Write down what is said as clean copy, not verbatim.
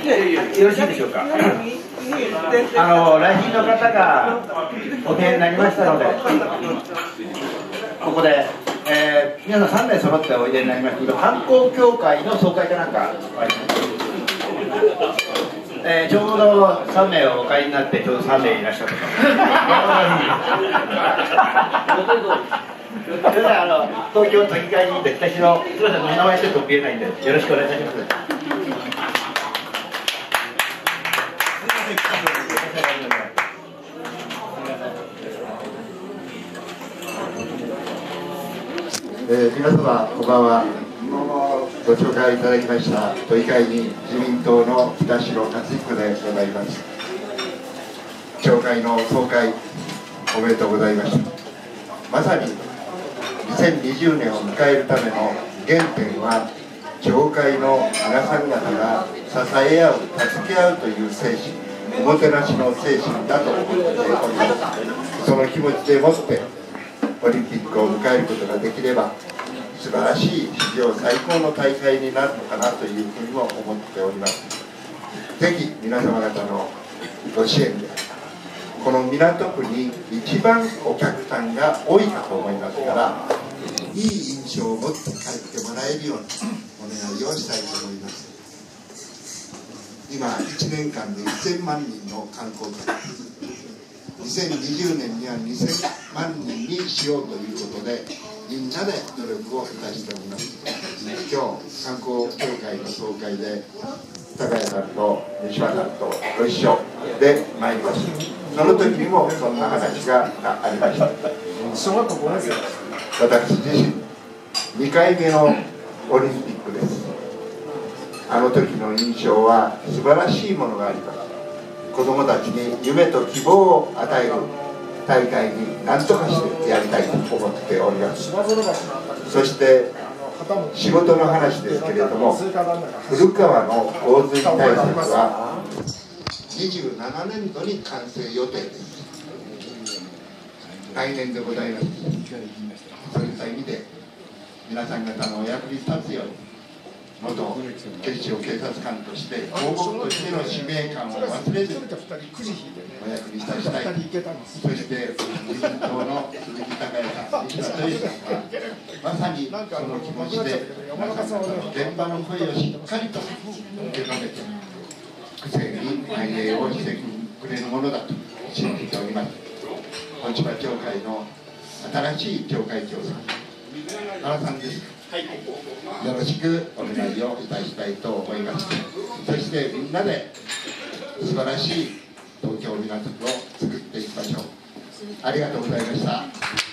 よろしいでしょうか。来賓の方がお見えになりましたので、ここで、皆さん3名揃っておいでになりましたけど、観光協会の総会かなんか、ちょうど3名お帰りになって、ちょうど3名いらっしゃったと。それでは東京都議会議員で私のすみません、お名前ちょっと見えないんでよろしくお願いいたします。 皆様こんばんは。ご紹介いただきました都議会議員自民党の北城克彦でございます。町会の総会おめでとうございました。まさに2020年を迎えるための原点は町会の皆さん方が支え合う、助け合うという精神、おもてなしの精神だと思っております。その気持ちでもってオリンピックを迎えることができれば素晴らしい史上最高の大会になるのかなというふうにも思っております。ぜひ皆様方のご支援でこの港区に一番お客さんが多いかと思いますから、いい印象を持って帰ってもらえるようにお願いをしたいと思います。今1年間で1000万人の観光客、2020年には2000万人にしようということでみんなで努力をいたしております。今日観光協会の総会で高谷さんと西島さんとご一緒で参りました。その時にもそんな話がありました。 小学校5年生です。 私自身2回目のオリンピックです。あの時の印象は素晴らしいものがあります。子どもたちに夢と希望を与える大会に何とかしてやりたいと思っております。そして仕事の話ですけれども、古川の洪水対策は27年度に完成予定です。来年でございます。そういった意味で皆さん方のお役に立つように元警視庁警察官として皇族としての使命感を忘れずにお役に立ちたい。そして自民党の鈴木孝也さん、西田豊さんはまさにその気持ちで皆さん方の現場の声をしっかりと受け止めて区政に反映をしてくれるものだと信じております。本千葉町会の新しい町会長さん、原さんです。よろしくお願いをいたしたいと思います。そしてみんなで素晴らしい東京港区を作っていきましょう。ありがとうございました。